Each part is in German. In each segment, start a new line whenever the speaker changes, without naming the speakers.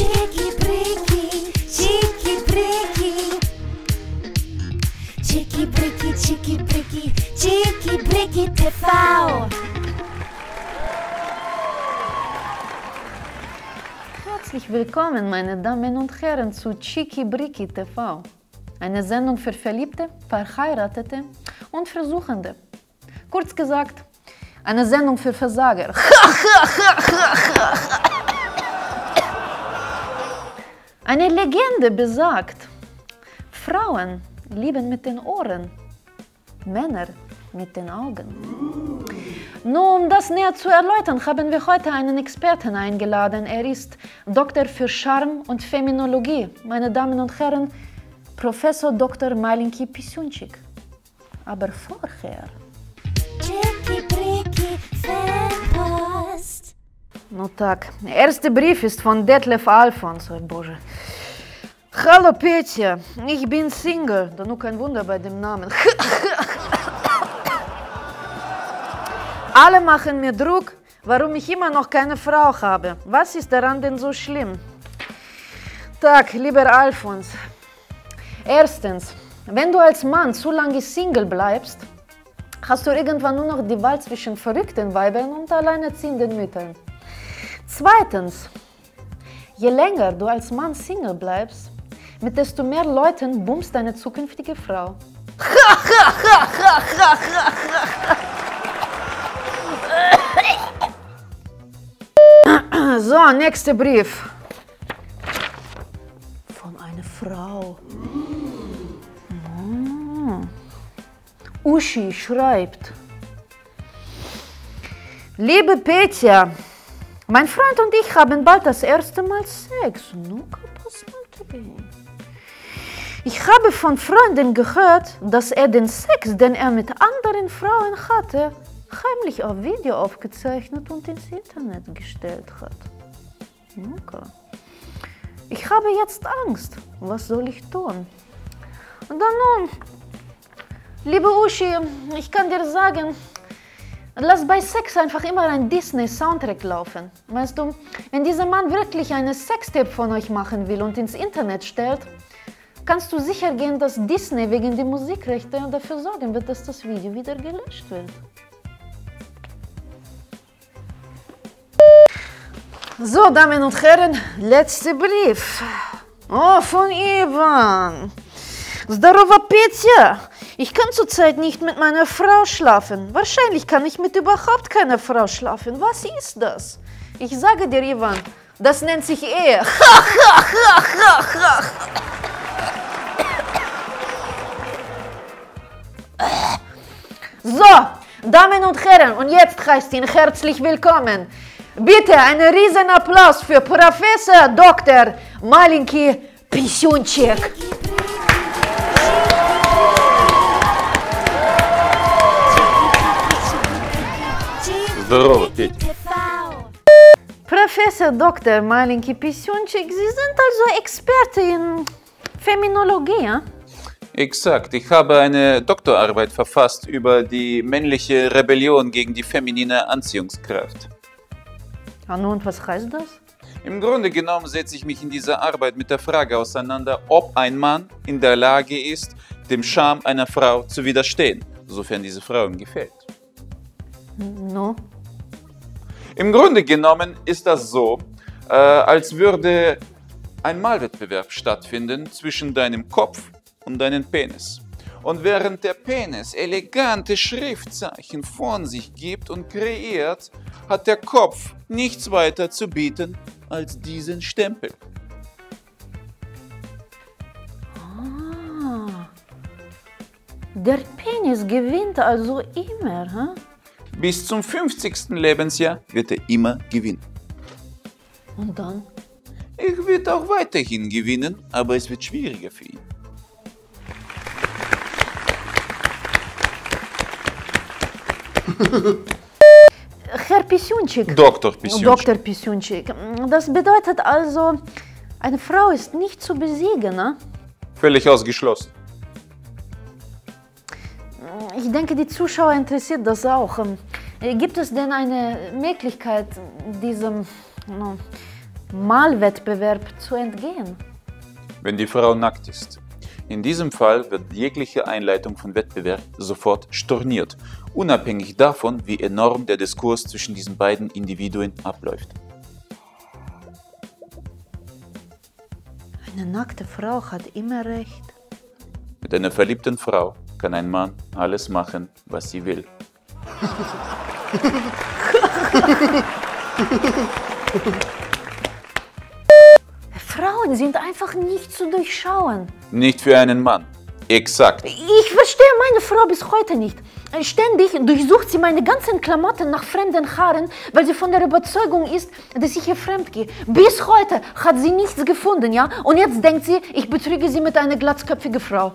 Chicky Bricky, Chicky Bricky. Chicky Bricky, Chicky Bricky, Chicky Bricky TV.
Herzlich willkommen, meine Damen und Herren, zu Chicky Bricky TV. Eine Sendung für Verliebte, Verheiratete und Versuchende. Kurz gesagt, eine Sendung für Versager. Eine Legende besagt, Frauen lieben mit den Ohren, Männer mit den Augen. Nur um das näher zu erläutern, haben wir heute einen Experten eingeladen. Er ist Doktor für Charme und Feminologie. Meine Damen und Herren, Professor Dr. Malinki Pisunchik. Aber vorher...
Chicky Bricky Fanpost.
No tak, der erste Brief ist von Detlef Alfons. Oh Boże. Hallo Petja, ich bin Single. Da nur kein Wunder bei dem Namen. Alle machen mir Druck, warum ich immer noch keine Frau habe. Was ist daran denn so schlimm? Tag, lieber Alfons. Erstens, wenn du als Mann zu lange Single bleibst, hast du irgendwann nur noch die Wahl zwischen verrückten Weibern und alleinerziehenden Müttern. Zweitens, je länger du als Mann Single bleibst, mit desto mehr Leuten bummst deine zukünftige Frau. So, nächster Brief. Von einer Frau. Uschi schreibt: Liebe Petja, mein Freund und ich haben bald das erste Mal Sex. Ich habe von Freunden gehört, dass er den Sex, den er mit anderen Frauen hatte, heimlich auf Video aufgezeichnet und ins Internet gestellt hat. Okay. Ich habe jetzt Angst. Was soll ich tun? Und dann nun, liebe Uschi, ich kann dir sagen, lass bei Sex einfach immer ein Disney-Soundtrack laufen. Weißt du, wenn dieser Mann wirklich eine Sextape von euch machen will und ins Internet stellt, kannst du sicher gehen, dass Disney wegen der Musikrechte dafür sorgen wird, dass das Video wieder gelöscht wird. So, Damen und Herren, letzter Brief. Oh, von Ivan. Здорово, Petja. Ich kann zurzeit nicht mit meiner Frau schlafen. Wahrscheinlich kann ich mit überhaupt keiner Frau schlafen. Was ist das? Ich sage dir, Ivan, das nennt sich Ehe. So, Damen und Herren, und jetzt heißt ihn herzlich willkommen. Bitte einen riesen Applaus für Professor Dr. Malinki Pisunchik.
Здорово, Петя.
Professor Dr. Malinki Pisunchik, Sie sind also Experte in Feminologie, ja?
Exakt, ich habe eine Doktorarbeit verfasst über die männliche Rebellion gegen die feminine Anziehungskraft.
Ah, nun, was heißt das?
Im Grunde genommen setze ich mich in dieser Arbeit mit der Frage auseinander, ob ein Mann in der Lage ist, dem Charme einer Frau zu widerstehen, sofern diese Frau ihm gefällt.
No.
Im Grunde genommen ist das so, als würde ein Malwettbewerb stattfinden zwischen deinem Kopf und deinem Penis. Und während der Penis elegante Schriftzeichen von sich gibt und kreiert, hat der Kopf nichts weiter zu bieten als diesen Stempel.
Ah, der Penis gewinnt also immer, hm?
Bis zum 50. Lebensjahr wird er immer gewinnen.
Und dann?
Er wird auch weiterhin gewinnen, aber es wird schwieriger für ihn.
Herr Pisunchik.
Dr. Pisunchik.
Dr. Pisunchik. Das bedeutet also, eine Frau ist nicht zu besiegen, ne?
Völlig ausgeschlossen.
Ich denke, die Zuschauer interessiert das auch. Gibt es denn eine Möglichkeit, diesem Malwettbewerb zu entgehen.
Wenn die Frau nackt ist. In diesem Fall wird jegliche Einleitung von Wettbewerb sofort storniert, unabhängig davon, wie enorm der Diskurs zwischen diesen beiden Individuen abläuft.
Eine nackte Frau hat immer recht.
Mit einer verliebten Frau kann ein Mann alles machen, was sie will.
Frauen sind einfach nicht zu durchschauen.
Nicht für einen Mann. Exakt.
Ich verstehe meine Frau bis heute nicht. Ständig durchsucht sie meine ganzen Klamotten nach fremden Haaren, weil sie von der Überzeugung ist, dass ich ihr fremd gehe. Bis heute hat sie nichts gefunden, ja? Und jetzt denkt sie, ich betrüge sie mit einer glatzköpfigen Frau.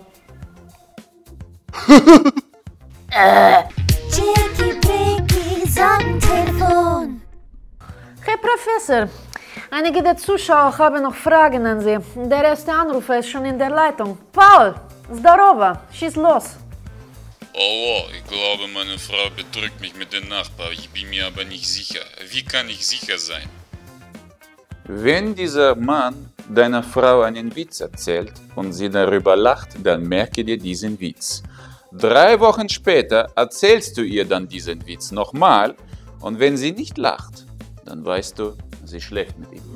Chicky Bricky Sonnentelefon.
Herr Professor, einige der Zuschauer haben noch Fragen an Sie. Der erste Anrufer ist schon in der Leitung. Paul, здорово, schieß los.
Hallo, ich glaube, meine Frau betrügt mich mit dem Nachbar. Ich bin mir aber nicht sicher. Wie kann ich sicher sein?
Wenn dieser Mann deiner Frau einen Witz erzählt und sie darüber lacht, dann merke dir diesen Witz. 3 Wochen später erzählst du ihr dann diesen Witz nochmal und wenn sie nicht lacht, dann weißt du, sie schläft mit ihm.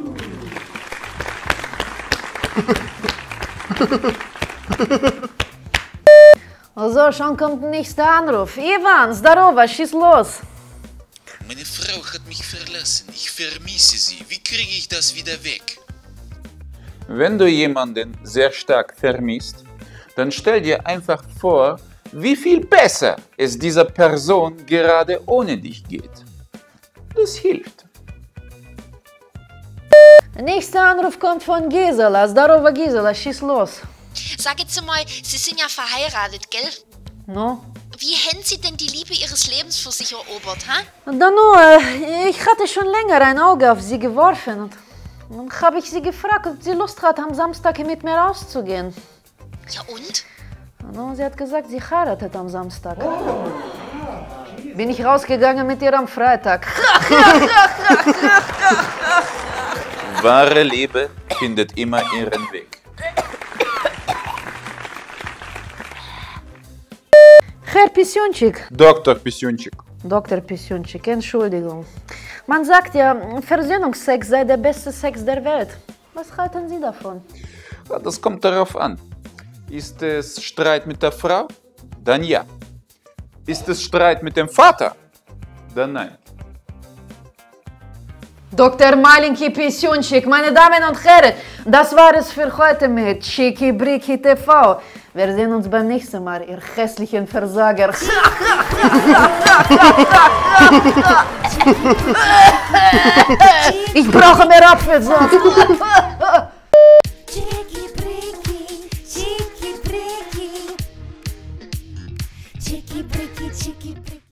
So, schon kommt der nächste Anruf. Ivan, здорово, schieß los.
Meine Frau hat mich verlassen. Ich vermisse sie. Wie kriege ich das wieder weg?
Wenn du jemanden sehr stark vermisst, dann stell dir einfach vor, wie viel besser es dieser Person gerade ohne dich geht. Das hilft.
Der nächste Anruf kommt von Gisela. Здорово, Gisela, schieß los.
Sag jetzt mal, Sie sind ja verheiratet, gell?
No?
Wie hätten Sie denn die Liebe Ihres Lebens für sich erobert, hä?
Da nur, ich hatte schon länger ein Auge auf sie geworfen und dann habe ich sie gefragt, ob sie Lust hat, am Samstag mit mir rauszugehen.
Ja und?
No, sie hat gesagt, sie heiratet am Samstag. Bin ich rausgegangen mit ihr am Freitag.
Wahre Liebe findet immer ihren Weg.
Herr Pissionchik.
Dr. Pissionchik.
Dr. Pissionchik, Entschuldigung. Man sagt ja, Versöhnungsex sei der beste Sex der Welt. Was halten Sie davon?
Das kommt darauf an. Ist es Streit mit der Frau? Dann ja. Ist es Streit mit dem Vater? Dann nein.
Dr. Malinki Pissionchik, meine Damen und Herren, das war es für heute mit Chicky Bricky TV. Wir sehen uns beim nächsten Mal, ihr hässlichen Versager. Ich brauche mehr Apfelsaft.
Chicky Bricky, Chicky Bricky. Chicky Bricky, Chicky Bricky.